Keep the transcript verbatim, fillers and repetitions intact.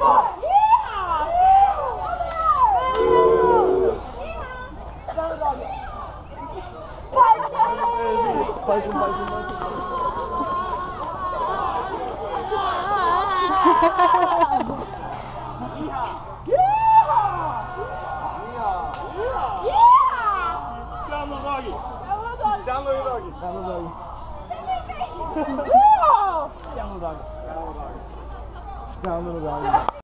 Beißen, beißen, beißen. Down the doggy. Down the doggy. Down the doggy. Down the doggy. Down the doggy. Down the doggy.